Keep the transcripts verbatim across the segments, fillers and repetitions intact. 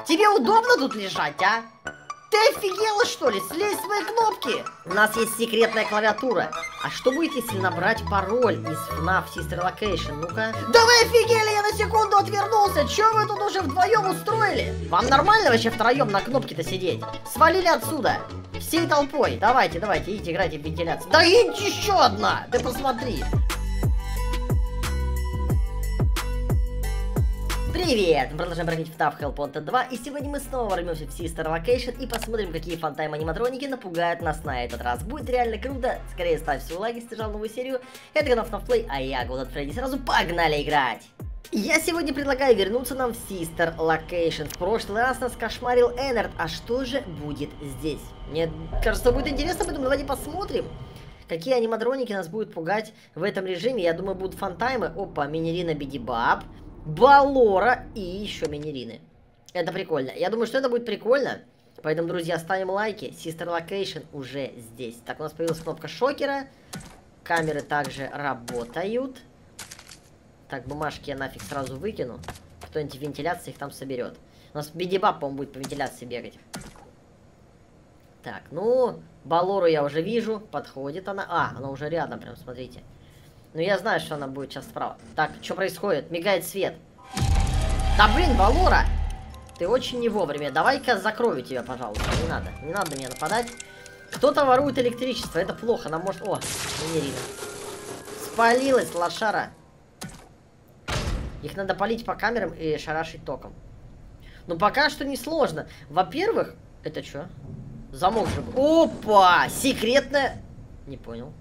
Тебе удобно тут лежать, а? Ты офигела, что ли? Слезь с моей кнопки! У нас есть секретная клавиатура. А что будет, если набрать пароль из эф наф Sister Location? Ну-ка. Да вы офигели, я на секунду отвернулся! Чё вы тут уже вдвоем устроили? Вам нормально вообще втроем на кнопке-то сидеть? Свалили отсюда! Всей толпой! Давайте, давайте, идите, играйте в вентиляцию. Да идь еще одна! Ты посмотри! Привет! Мы продолжаем проходить эф наф Hellpointed два, и сегодня мы снова ворвемся в Sister Location и посмотрим, какие фантайм аниматроники напугают нас на этот раз. Будет реально круто! Скорее ставь свой лайк, если жал новую серию. Это канал эф наф Play, а я Golden Freddy. Сразу погнали играть! Я сегодня предлагаю вернуться нам в Sister Location. В прошлый раз нас кошмарил Эннард, а что же будет здесь? Мне кажется, будет интересно, поэтому давайте посмотрим. Какие аниматроники нас будут пугать в этом режиме? Я думаю, будут фантаймы. Опа, Минирина Бидибаб, Балора и еще Минирины. Это прикольно. Я думаю, что это будет прикольно. Поэтому, друзья, ставим лайки. Sister Location уже здесь. Так, у нас появилась кнопка шокера. Камеры также работают. Так, бумажки я нафиг сразу выкину. Кто-нибудь в вентиляции их там соберет. У нас Бидибаб, по-моему, будет по вентиляции бегать. Так, ну, Балору я уже вижу. Подходит она. А, она уже рядом, прям, смотрите. Ну, я знаю, что она будет сейчас справа. Так, что происходит? Мигает свет. Да, блин, Балора! Ты очень не вовремя. Давай-ка закрою тебя, пожалуйста. Не надо. Не надо меня нападать. Кто-то ворует электричество. Это плохо. Она может... О, Минирина. Спалилась, лошара. Их надо палить по камерам и шарашить током. Ну, пока что не сложно. Во-первых... Это что? Замок же... Опа! Секретная... Не понял.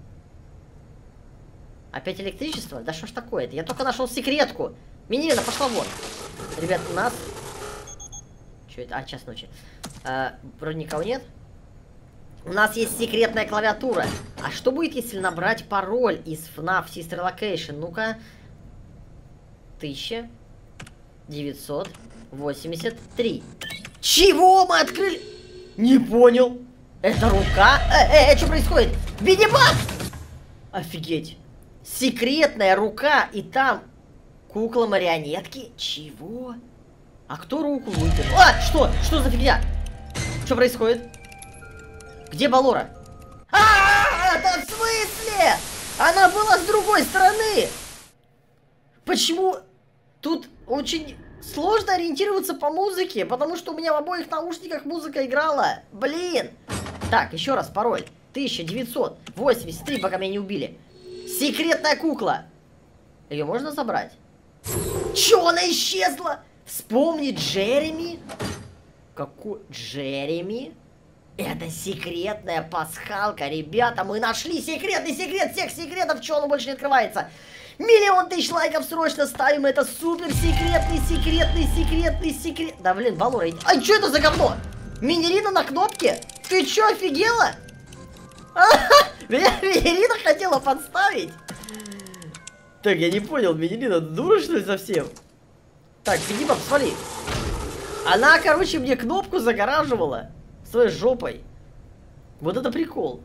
Опять электричество? Да что ж такое-то? Я только нашел секретку. Минирина, пошла вон. Ребят, у нас... Что это? А, час ночи. А, вроде никого нет. У нас есть секретная клавиатура. А что будет, если набрать пароль из эф наф Sister Location? Ну-ка. тысяча девятьсот восемьдесят три. Чего мы открыли? Не понял. Это рука? Э, э, э, что происходит? Бидибаб! Офигеть. Секретная рука, и там кукла-марионетки. Чего? А кто руку вытянул? А, что? Что за фигня? Что происходит? Где Балора? А, да в смысле? Она была с другой стороны. Почему? Тут очень сложно ориентироваться по музыке, потому что у меня в обоих наушниках музыка играла. Блин. Так, еще раз, пароль. тысяча девятьсот восемьдесят три, пока меня не убили. Секретная кукла. Ее можно забрать? Чё, она исчезла? Вспомни Джереми. Какой Джереми? Это секретная пасхалка, ребята. Мы нашли секретный секрет всех секретов. Чё, он больше не открывается? Миллион тысяч лайков срочно ставим. Это супер секретный, секретный, секретный, секрет. Да блин, Балора. А что это за говно? Минирина на кнопке? Ты чё, офигела? Меня Минирина хотела подставить. Так, я не понял, Минирина дура, что ли, совсем? Так, Бидибаб, свали. Она, короче, мне кнопку загораживала своей жопой. Вот это прикол.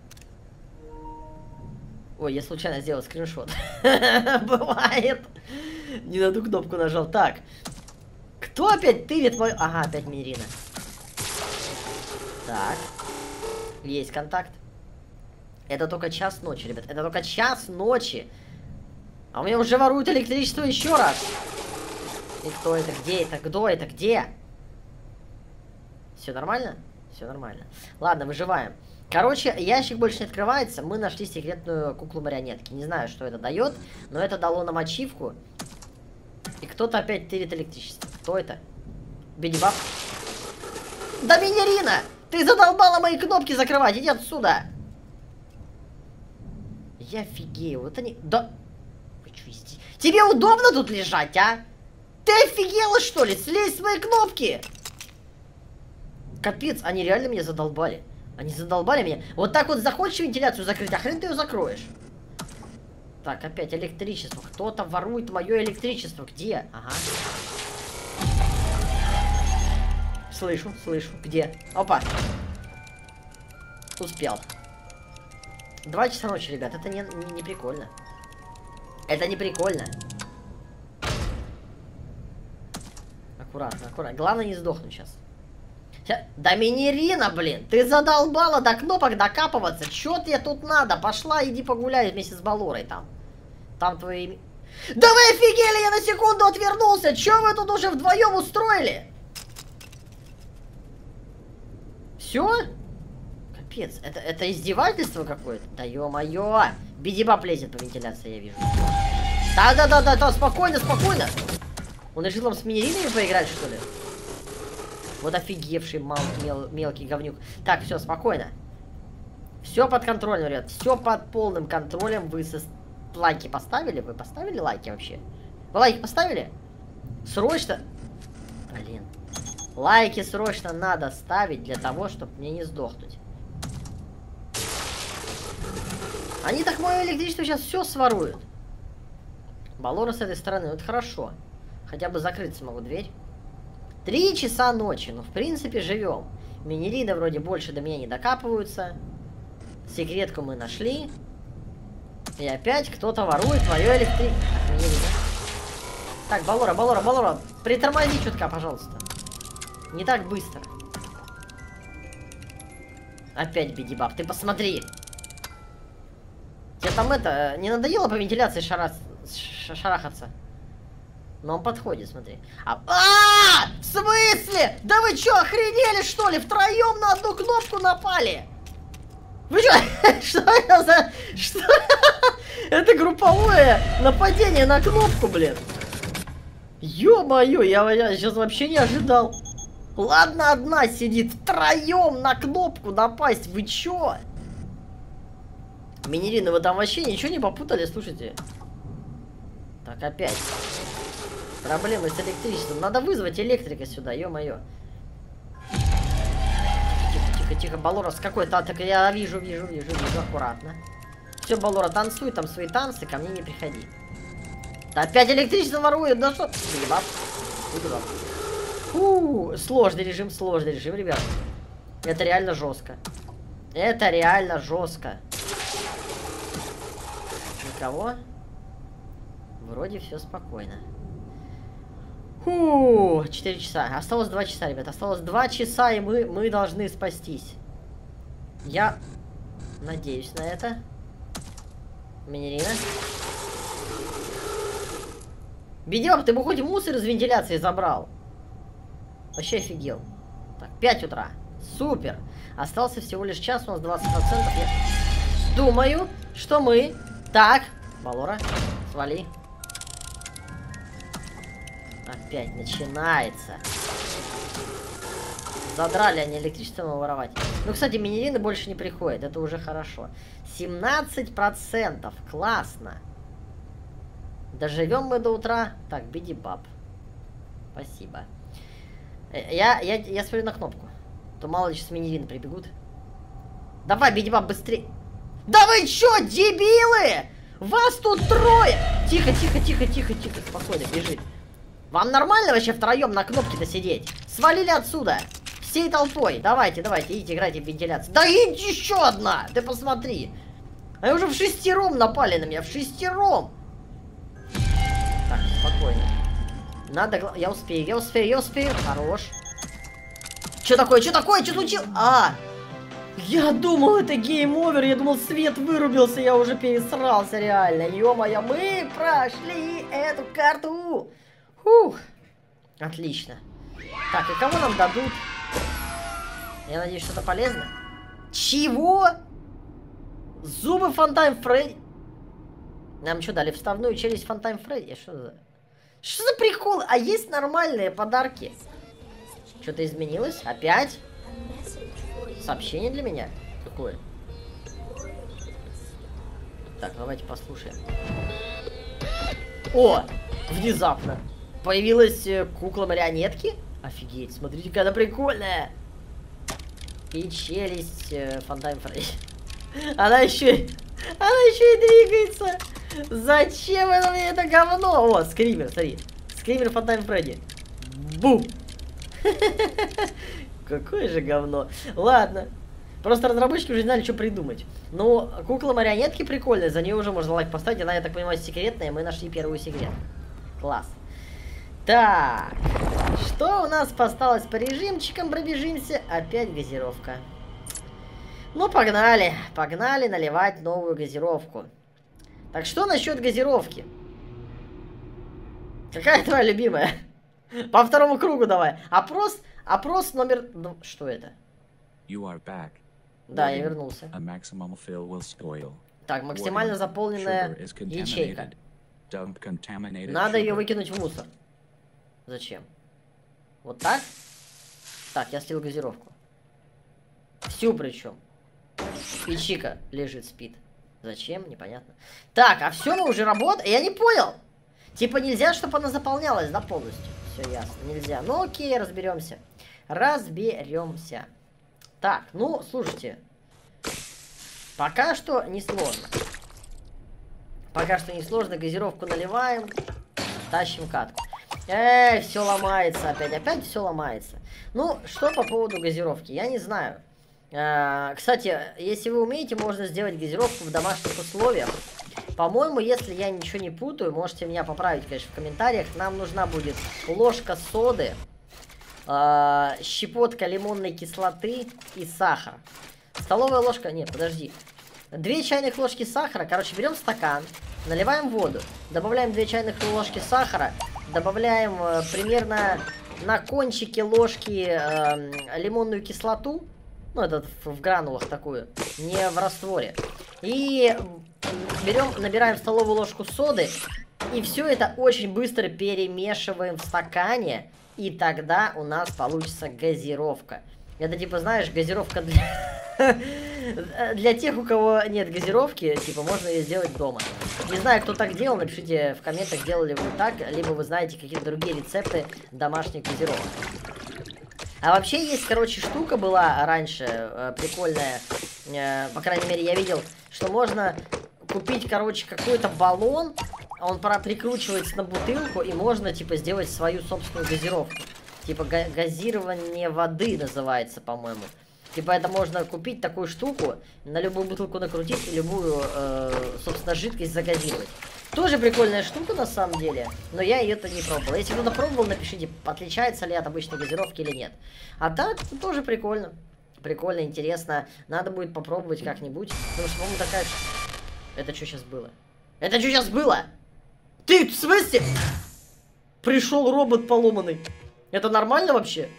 Ой, я случайно сделал скриншот. Бывает. Не на ту кнопку нажал. Так. Кто опять тырит мою... Ага, опять Минирина. Так. Есть контакт. Это только час ночи, ребят. Это только час ночи. А у меня уже воруют электричество еще раз. И кто это? Где это? Кто это? Где? Все нормально? Все нормально. Ладно, выживаем. Короче, ящик больше не открывается. Мы нашли секретную куклу-марионетки. Не знаю, что это дает, но это дало нам ачивку. И кто-то опять тырит электричество. Кто это? Бидибаб? Да, Минирина! Ты задолбала мои кнопки закрывать! Иди отсюда! Я офигею, вот они... Да... Вы что, здесь? Тебе удобно тут лежать, а? Ты офигела, что ли? Слезь с моей кнопки! Капец, они реально меня задолбали. Они задолбали меня. Вот так вот захочешь вентиляцию закрыть, а хрен ты ее закроешь. Так, опять электричество. Кто-то ворует мое электричество. Где? Ага. Слышу, слышу. Где? Опа. Успел. Два часа ночи, ребят. Это не, не, не прикольно. Это не прикольно. Аккуратно, аккуратно. Главное не сдохнуть сейчас. Да Минерина, блин, ты задолбала до кнопок докапываться. Чё тебе тут надо? Пошла, иди погуляй вместе с Балорой там. Там твои... Да вы офигели, я на секунду отвернулся. Чё вы тут уже вдвоем устроили? Все? Капец, это, это издевательство какое-то? Да ё-моё. Бидибап лезет по вентиляции, я вижу. Да-да-да-да, спокойно, спокойно. Он решил вам с Минеринами поиграть, что ли? Вот офигевший мал, мел, мелкий говнюк. Так, все, спокойно. Все под контролем, ребят. Все под полным контролем. Вы со... лайки поставили? Вы поставили лайки вообще? Вы лайки поставили? Срочно... Блин. Лайки срочно надо ставить для того, чтобы мне не сдохнуть. Они так мое электричество сейчас все своруют. Балора с этой стороны. Ну, это хорошо. Хотя бы закрыть смогу дверь. Три часа ночи. Ну, в принципе, живем. Минериды вроде больше до меня не докапываются. Секретку мы нашли. И опять кто-то ворует мое электричество. Так, Балора, Балора, Балора. Притормози чутка, пожалуйста. Не так быстро. Опять Бидибап. Ты посмотри. Тебе там это... Не надоело по вентиляции шара... шарахаться? Но он подходит, смотри. А, а, в смысле? Да вы чё, охренели что ли? Втроем на одну кнопку напали? Вы чё? Что это за... Что? Это групповое нападение на кнопку, блин. Ё-моё, я, я сейчас вообще не ожидал. Ладно, одна сидит, втроем на кнопку напасть. Вы чё? Минерины, вы там вообще ничего не попутали, слушайте. Так, опять. Проблемы с электричеством. Надо вызвать электрика сюда, ё-моё. Тихо, тихо, тихо, Балора, с какой-то... Так, я вижу, вижу, вижу, вижу, аккуратно. Все, Балора, танцуй там свои танцы, ко мне не приходи. Да опять электричество ворует, да что? Ебап. Ебап. Фу, сложный режим, сложный режим, ребят. Это реально жестко. Это реально жестко. Никого? Вроде все спокойно. Фу, четыре часа. Осталось два часа, ребят. Осталось два часа, и мы, мы должны спастись. Я надеюсь на это. Минерина. Бидибап, ты бы хоть мусор из вентиляции забрал. Вообще офигел. Так, пять утра. Супер. Остался всего лишь час, у нас двадцать процентов. Я думаю, что мы... Так, Балора, свали. Опять начинается. Задрали они электричество воровать. Ну, кстати, минерины больше не приходят. Это уже хорошо. семнадцать процентов. Классно. Доживем мы до утра. Так, Бидибап. Спасибо. Я, я, я смотрю на кнопку. То мало ли сейчас минерины прибегут. Давай, Бидибап, быстрее. Да вы чё, дебилы? Вас тут трое. Тихо, тихо, тихо, тихо, тихо. Спокойно, бежит. Вам нормально вообще втроем на кнопке-то сидеть? Свалили отсюда. Всей толпой. Давайте, давайте, идите, играйте в вентиляцию. Да идите еще одна. Ты посмотри. Они уже в шестером напали на меня. В шестером. Так, спокойно. Надо... Я успею, я успею, я успею. Хорош. Что такое, что такое, что случилось? А! Я думал, это гейм-овер. Я думал, свет вырубился. Я уже пересрался, реально. Ё-моё, мы прошли эту карту. Фух. Отлично. Так, и кого нам дадут? Я надеюсь, что-то полезное. Чего? Зубы Фантайм Фредди. Нам что дали? Вставную челюсть Фантайм Фредди? Что за... Что за прикол? А есть нормальные подарки? Что-то изменилось? Опять? Сообщение для меня? Какое? Так, давайте послушаем. О! Внезапно. Появилась э, кукла-марионетки? Офигеть, смотрите, какая она прикольная. И челюсть э, Фантайм Фредди. Она еще... Она еще и двигается. Зачем это мне это говно? О, скример, смотри. Скример Фантайм Фредди. Бу! Какое же говно. Ладно. Просто разработчики уже не знали, что придумать. Но кукла-марионетки прикольная. За нее уже можно лайк поставить. Она, я так понимаю, секретная. Мы нашли первую секрет. Класс. Так. Что у нас осталось по режимчикам? Пробежимся. Опять газировка. Ну, погнали. Погнали наливать новую газировку. Так что насчет газировки? Какая твоя любимая? По второму кругу давай. Опрос, опрос номер... Ну, что это? Да, я вернулся. Так, максимально заполненная ячейка. Надо ее выкинуть в мусор. Зачем? Вот так? Так, я слил газировку. Всю причем. И Чика лежит, спит. Зачем? Непонятно. Так, а все, мы уже работаем. Я не понял. Типа нельзя, чтобы она заполнялась, да, полностью. Все ясно, нельзя. Ну окей, разберемся. Разберемся. Так, ну, слушайте. Пока что не сложно. Пока что не сложно. Газировку наливаем. Тащим катку. Эй, все ломается опять. Опять все ломается. Ну, что по поводу газировки? Я не знаю. А, кстати, если вы умеете, можно сделать газировку в домашних условиях. По-моему, если я ничего не путаю, можете меня поправить, конечно, в комментариях. Нам нужна будет ложка соды, э, щепотка лимонной кислоты и сахар. Столовая ложка... Нет, подожди. Две чайных ложки сахара. Короче, берем стакан, наливаем воду, добавляем две чайных ложки сахара, добавляем э, примерно на кончике ложки э, лимонную кислоту. Ну, это в, в гранулах такую, не в растворе. И... берем, набираем столовую ложку соды, и все это очень быстро перемешиваем в стакане, и тогда у нас получится газировка. Это типа, знаешь, газировка для... для тех, у кого нет газировки, типа, можно ее сделать дома. Не знаю, кто так делал, напишите в комментах, делали вы так, либо вы знаете какие-то другие рецепты домашних газировок. А вообще есть, короче, штука была раньше, э, прикольная, э, по крайней мере, я видел, что можно купить, короче, какой-то баллон, он пора прикручивается на бутылку, и можно, типа, сделать свою собственную газировку. Типа, га газирование воды называется, по-моему. Типа, это можно купить такую штуку, на любую бутылку накрутить, и любую, э, собственно, жидкость загазировать. Тоже прикольная штука, на самом деле, но я ее-то не пробовал. Если кто-то пробовал, напишите, отличается ли от обычной газировки или нет. А так, ну, тоже прикольно. Прикольно, интересно. Надо будет попробовать как-нибудь. Потому что, по-моему, такая... Это что сейчас было? Это что сейчас было? Ты, в смысле? Пришел робот поломанный. Это нормально вообще?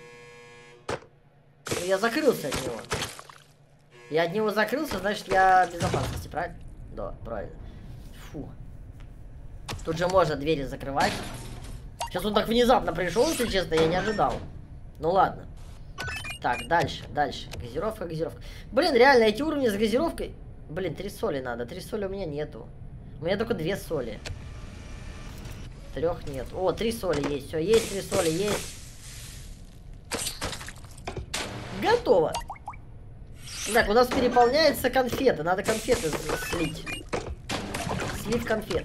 Я закрылся от него. Я от него закрылся, значит, я в безопасности, правильно? Да, правильно. Фу. Тут же можно двери закрывать. Сейчас он так внезапно пришел, если честно, я не ожидал. Ну ладно. Так, дальше, дальше. Газировка, газировка. Блин, реально, эти уровни с газировкой... Блин, три соли надо. Три соли у меня нету. У меня только две соли. Трех нет. О, три соли есть. Все, есть три соли, есть. Готово. Так, у нас переполняется конфеты. Надо конфеты слить. Слив конфет.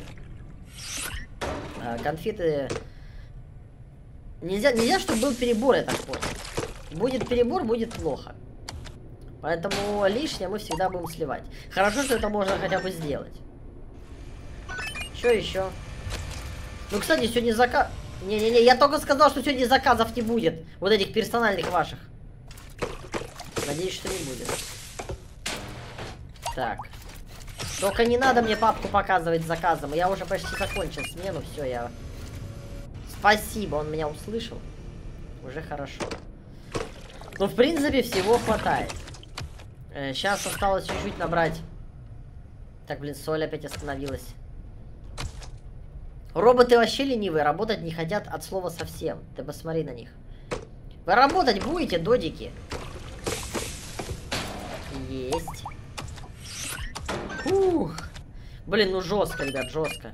А, конфеты... Нельзя, нельзя, чтобы был перебор, я так понял. Будет перебор, будет плохо. Поэтому лишнее мы всегда будем сливать. Хорошо, что это можно хотя бы сделать. Что еще? Ну, кстати, сегодня заказ... Не-не-не, я только сказал, что сегодня заказов не будет. Вот этих персональных ваших. Надеюсь, что не будет. Так. Только не надо мне папку показывать с заказом. Я уже почти закончил смену. Все, я... Спасибо, он меня услышал. Уже хорошо. Ну, в принципе, всего хватает. Э, сейчас осталось чуть-чуть набрать. Так, блин, соль опять остановилась. Роботы вообще ленивые, работать не хотят от слова совсем. Ты посмотри на них. Вы работать будете, додики? Есть. Ух. Блин, ну жестко, ребят, жестко.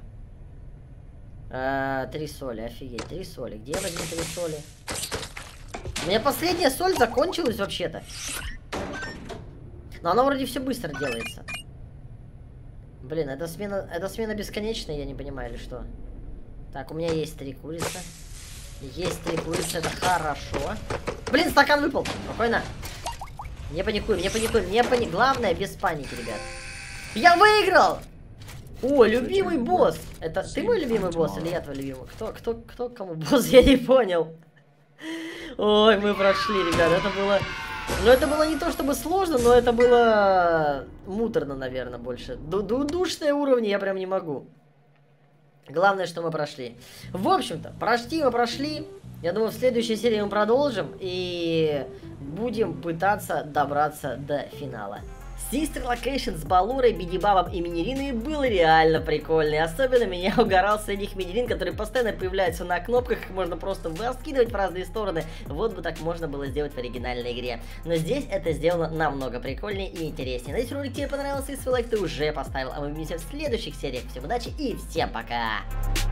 А, три соли, офигеть, три соли. Где я возьму три соли? У меня последняя соль закончилась вообще-то. Но она вроде все быстро делается. Блин, это смена, это смена бесконечная, я не понимаю, или что? Так, у меня есть три курицы. Есть три курицы, это хорошо. Блин, стакан выпал. Спокойно. Не паникуем, не паникуем, не паникуем. Главное, без паники, ребят. Я выиграл! О, любимый босс. Это ты мой любимый босс или я твой любимый? Кто, кто, кто кому босс? Я не понял. Ой, мы прошли, ребят, это было... Ну, это было не то чтобы сложно, но это было муторно, наверное, больше. Ду -ду Душные уровни я прям не могу. Главное, что мы прошли. В общем-то, прошли мы прошли. Я думаю, в следующей серии мы продолжим и будем пытаться добраться до финала. Sister Location с Балурой, Бидибабом и Минериной был реально прикольный. Особенно меня угорал среди них Минерин, который постоянно появляется на кнопках, их можно просто раскидывать в разные стороны. Вот бы так можно было сделать в оригинальной игре. Но здесь это сделано намного прикольнее и интереснее. Надеюсь, ролик тебе понравился, и свой лайк ты уже поставил. А мы увидимся в следующих сериях. Всем удачи и всем пока!